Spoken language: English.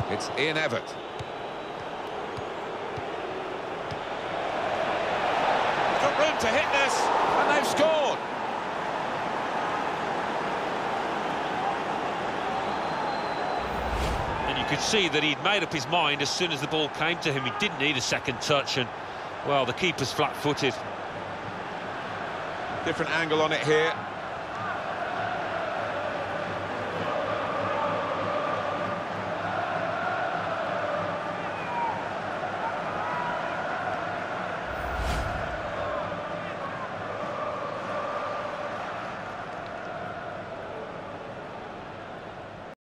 It's Ian Evatt. Got room to hit this, and they've scored. And you could see that he'd made up his mind as soon as the ball came to him. He didn't need a second touch, and, well, the keeper's flat-footed. Different angle on it here.